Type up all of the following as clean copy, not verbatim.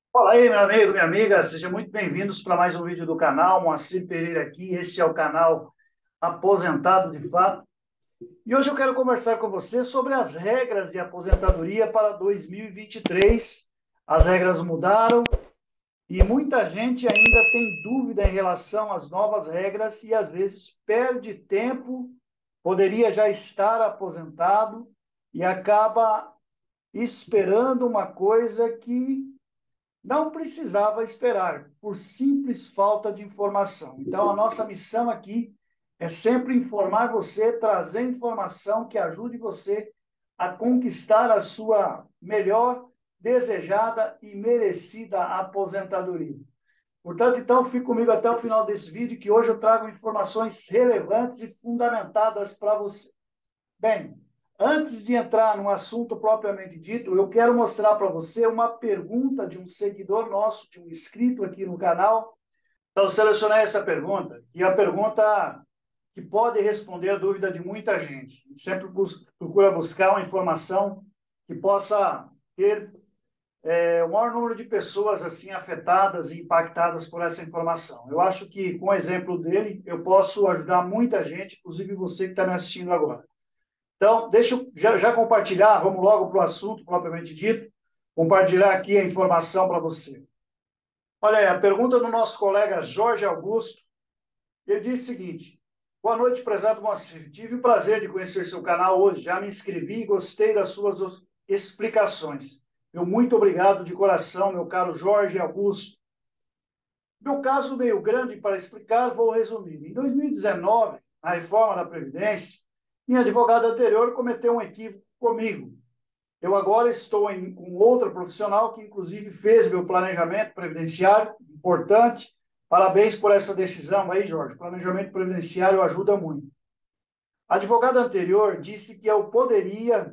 Fala aí, meu amigo, minha amiga, sejam muito bem-vindos para mais um vídeo do canal. Moacir Pereira aqui, esse é o canal Aposentado de Fato. E hoje eu quero conversar com você sobre as regras de aposentadoria para 2023. As regras mudaram e muita gente ainda tem dúvida em relação às novas regras e às vezes perde tempo, poderia já estar aposentado e acaba esperando uma coisa que não precisava esperar, por simples falta de informação. Então, a nossa missão aqui é sempre informar você, trazer informação que ajude você a conquistar a sua melhor, desejada e merecida aposentadoria. Portanto, então, fique comigo até o final desse vídeo, que hoje eu trago informações relevantes e fundamentadas para você. Bem, antes de entrar no assunto propriamente dito, eu quero mostrar para você uma pergunta de um seguidor nosso, de um inscrito aqui no canal. Então, selecionei essa pergunta, e a pergunta que pode responder a dúvida de muita gente. A gente sempre procura buscar uma informação que possa ter o maior número de pessoas assim afetadas e impactadas por essa informação. Eu acho que, com o exemplo dele, eu posso ajudar muita gente, inclusive você que está me assistindo agora. Então, deixa eu já compartilhar, vamos logo para o assunto propriamente dito, compartilhar aqui a informação para você. Olha aí, a pergunta do nosso colega Jorge Augusto, ele diz o seguinte: boa noite, prezado Moacir. Tive o prazer de conhecer seu canal hoje, já me inscrevi e gostei das suas explicações. Meu muito obrigado de coração, meu caro Jorge Augusto. Meu caso meio grande para explicar, vou resumir. Em 2019, na reforma da Previdência, minha advogada anterior cometeu um equívoco comigo. Eu agora estou com outra profissional que, inclusive, fez meu planejamento previdenciário, importante. Parabéns por essa decisão aí, Jorge. Planejamento previdenciário ajuda muito. A advogada anterior disse que eu poderia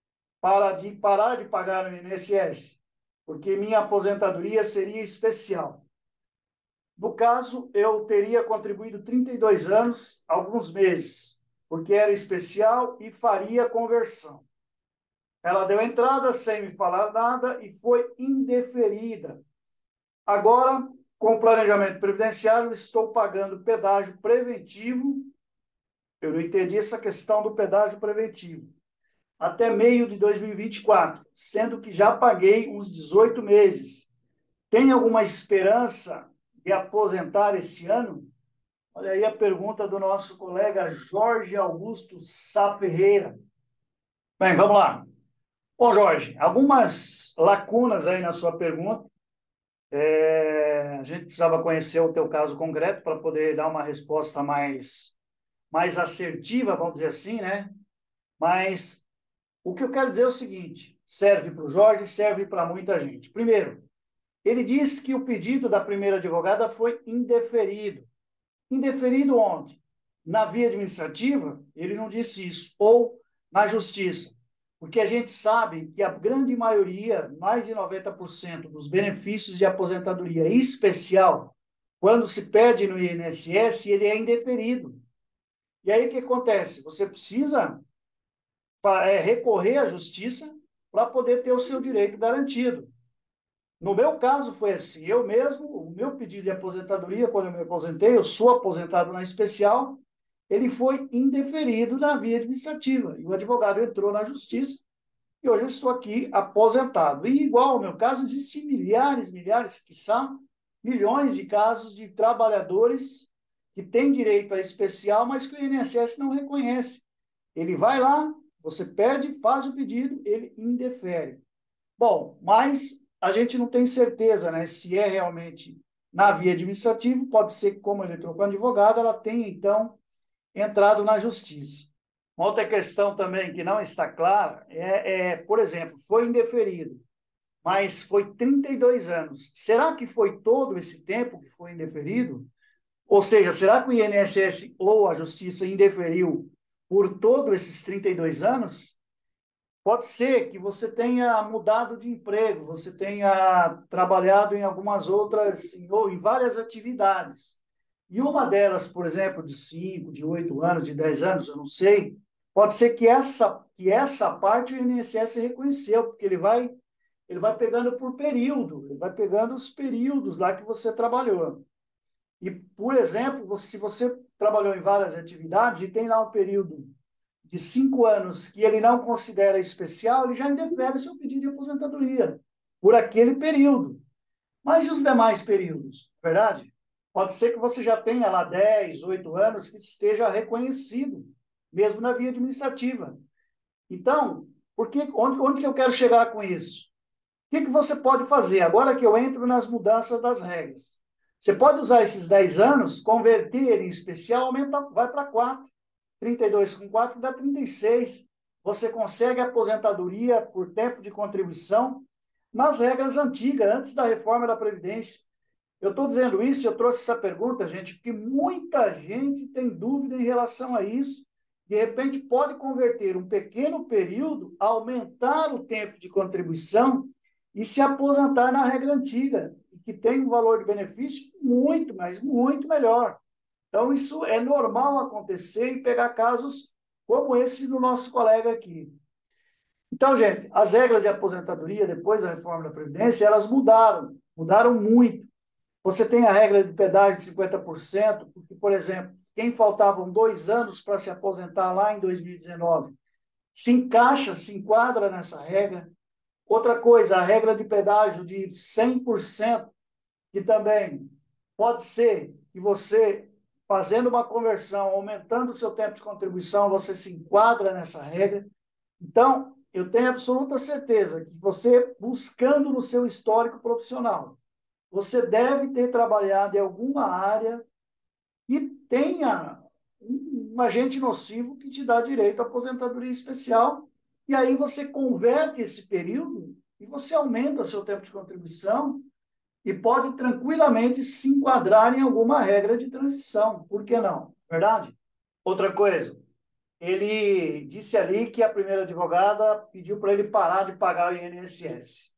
parar de pagar o INSS, porque minha aposentadoria seria especial. No caso, eu teria contribuído 32 anos, alguns meses, porque era especial e faria conversão. Ela deu entrada sem me falar nada e foi indeferida. Agora, com o planejamento previdenciário, estou pagando pedágio preventivo. Eu não entendi essa questão do pedágio preventivo. Até meio de 2024, sendo que já paguei uns 18 meses. Tem alguma esperança de aposentar este ano? Olha aí a pergunta do nosso colega Jorge Augusto Sá Ferreira. Bem, vamos lá. Bom, Jorge, algumas lacunas aí na sua pergunta. A gente precisava conhecer o teu caso concreto para poder dar uma resposta mais assertiva, vamos dizer assim, né? Mas o que eu quero dizer é o seguinte: serve para o Jorge, serve para muita gente. Primeiro, ele disse que o pedido da primeira advogada foi indeferido. Indeferido onde? Na via administrativa, ele não disse isso, ou na justiça. Porque a gente sabe que a grande maioria, mais de 90% dos benefícios de aposentadoria especial, quando se pede no INSS, ele é indeferido. E aí o que acontece? Você precisa recorrer à justiça para poder ter o seu direito garantido. No meu caso foi assim, eu mesmo, o meu pedido de aposentadoria, quando eu me aposentei, eu sou aposentado na especial, ele foi indeferido na via administrativa, e o advogado entrou na justiça, e hoje eu estou aqui aposentado. E igual ao meu caso, existem milhares, quiçá, milhões de casos de trabalhadores que têm direito a especial, mas que o INSS não reconhece. Ele vai lá, você pede, faz o pedido, ele indefere. Bom, mas a gente não tem certeza, né, se é realmente na via administrativa, pode ser que, como ele entrou com advogado, ela tenha, então, entrado na justiça. Uma outra questão também que não está clara por exemplo, foi indeferido, mas foi 32 anos. Será que foi todo esse tempo que foi indeferido? Ou seja, será que o INSS ou a justiça indeferiu por todos esses 32 anos? Pode ser que você tenha mudado de emprego, você tenha trabalhado em algumas outras, ou em várias atividades. E uma delas, por exemplo, de 5, de 8 anos, de 10 anos, eu não sei, pode ser que essa parte o INSS reconheceu, porque ele vai ele vai pegando por período, ele vai pegando os períodos lá que você trabalhou. E, por exemplo, se você trabalhou em várias atividades e tem lá um período de 5 anos que ele não considera especial, ele já indefere o seu pedido de aposentadoria por aquele período. Mas e os demais períodos? Verdade? Pode ser que você já tenha lá 10, 8 anos que esteja reconhecido, mesmo na via administrativa. Então, onde que eu quero chegar com isso? O que você pode fazer? Agora que eu entro nas mudanças das regras. Você pode usar esses 10 anos, converter em especial, aumenta, vai para 4. 32 com 4 dá 36. Você consegue aposentadoria por tempo de contribuição nas regras antigas, antes da reforma da Previdência. Eu estou dizendo isso, eu trouxe essa pergunta, gente, porque muita gente tem dúvida em relação a isso. De repente, pode converter um pequeno período, aumentar o tempo de contribuição e se aposentar na regra antiga, que tem um valor de benefício muito, mas muito melhor. Então, isso é normal acontecer e pegar casos como esse do nosso colega aqui. Então, gente, as regras de aposentadoria, depois da reforma da Previdência, elas mudaram muito. Você tem a regra de pedágio de 50%, porque, por exemplo, quem faltavam 2 anos para se aposentar lá em 2019, se encaixa, se enquadra nessa regra. Outra coisa, a regra de pedágio de 100%, que também pode ser que você, fazendo uma conversão, aumentando o seu tempo de contribuição, você se enquadra nessa regra. Então, eu tenho absoluta certeza que você, buscando no seu histórico profissional, você deve ter trabalhado em alguma área que tenha um agente nocivo que te dá direito à aposentadoria especial, e aí você converte esse período e você aumenta o seu tempo de contribuição e pode tranquilamente se enquadrar em alguma regra de transição. Por que não? Verdade? Outra coisa, ele disse ali que a primeira advogada pediu para ele parar de pagar o INSS.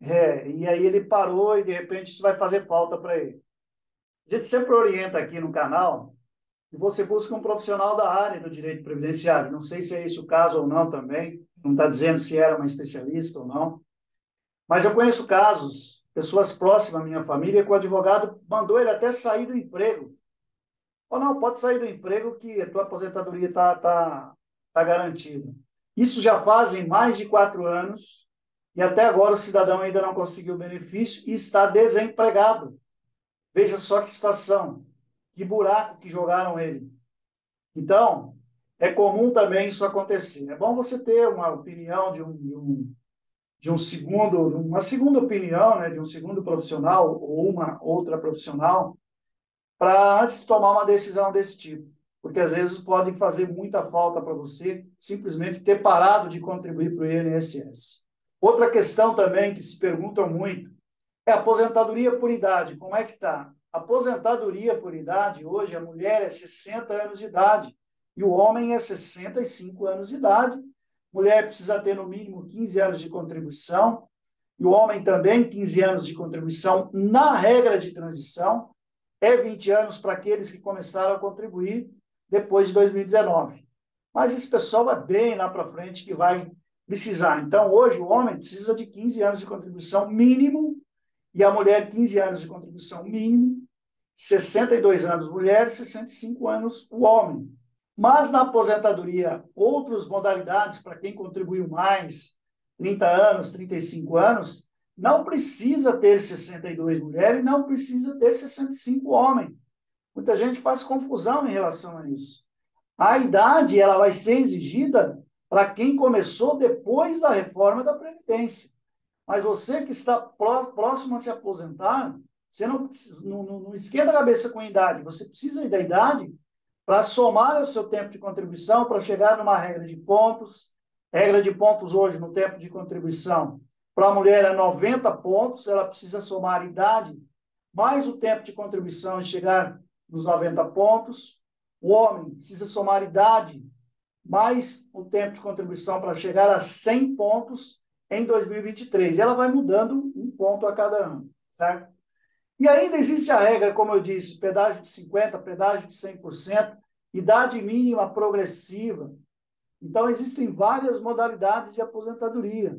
E aí ele parou e, de repente, isso vai fazer falta para ele. A gente sempre orienta aqui no canal que você busca um profissional da área do direito previdenciário. Não sei se é esse o caso ou não também, não está dizendo se era uma especialista ou não, mas eu conheço casos, pessoas próximas à minha família, que o advogado mandou ele até sair do emprego. Ou não, pode sair do emprego que a tua aposentadoria tá garantida. Isso já fazem mais de 4 anos e até agora o cidadão ainda não conseguiu o benefício e está desempregado. Veja só que situação, que buraco que jogaram ele. Então, é comum também isso acontecer. É bom você ter uma opinião uma segunda opinião, né, de um segundo profissional ou uma outra profissional, para antes de tomar uma decisão desse tipo. Porque às vezes pode fazer muita falta para você simplesmente ter parado de contribuir para o INSS. Outra questão também que se perguntam muito é a aposentadoria por idade. Como é que está? Aposentadoria por idade, hoje a mulher é 60 anos de idade e o homem é 65 anos de idade. Mulher precisa ter no mínimo 15 anos de contribuição e o homem também 15 anos de contribuição na regra de transição. É 20 anos para aqueles que começaram a contribuir depois de 2019. Mas esse pessoal vai bem lá para frente que vai precisar. Então, hoje, o homem precisa de 15 anos de contribuição mínimo e a mulher 15 anos de contribuição mínimo, 62 anos mulher, 65 anos o homem. Mas na aposentadoria, outras modalidades para quem contribuiu mais, 30 anos, 35 anos, não precisa ter 62 mulheres e não precisa ter 65 homens. Muita gente faz confusão em relação a isso. A idade ela vai ser exigida para quem começou depois da reforma da Previdência. Mas você que está próximo a se aposentar, você não esquenta a cabeça com a idade. Você precisa da idade para somar o seu tempo de contribuição, para chegar numa regra de pontos. Regra de pontos hoje no tempo de contribuição. Para a mulher é 90 pontos, ela precisa somar a idade mais o tempo de contribuição e chegar nos 90 pontos. O homem precisa somar a idade mais o tempo de contribuição para chegar a 100 pontos em 2023. E ela vai mudando um ponto a cada ano, certo? E ainda existe a regra, como eu disse, pedágio de 50%, pedágio de 100%, idade mínima progressiva. Então, existem várias modalidades de aposentadoria.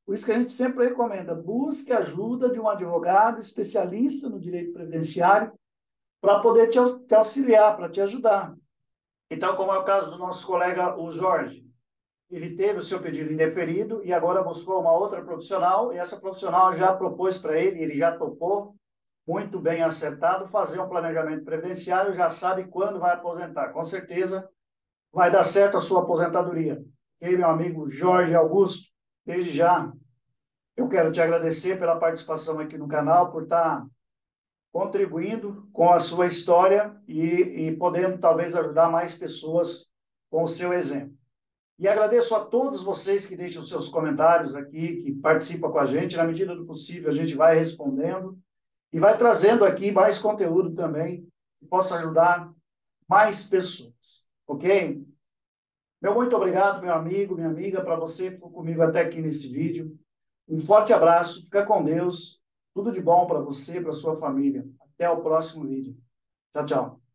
Por isso que a gente sempre recomenda, busque ajuda de um advogado especialista no direito previdenciário para poder te auxiliar, para te ajudar. Então, como é o caso do nosso colega, o Jorge, ele teve o seu pedido indeferido e agora buscou uma outra profissional, e essa profissional já propôs para ele, ele já topou, muito bem acertado, fazer um planejamento previdenciário, já sabe quando vai aposentar. Com certeza vai dar certo a sua aposentadoria. Ok, meu amigo Jorge Augusto, desde já, eu quero te agradecer pela participação aqui no canal, por estar contribuindo com a sua história e podendo talvez ajudar mais pessoas com o seu exemplo. E agradeço a todos vocês que deixam seus comentários aqui, que participam com a gente. Na medida do possível, a gente vai respondendo e vai trazendo aqui mais conteúdo também que possa ajudar mais pessoas, ok? Meu muito obrigado, meu amigo, minha amiga, para você que ficou comigo até aqui nesse vídeo. Um forte abraço, fica com Deus. Tudo de bom para você, para sua família. Até o próximo vídeo. Tchau, tchau.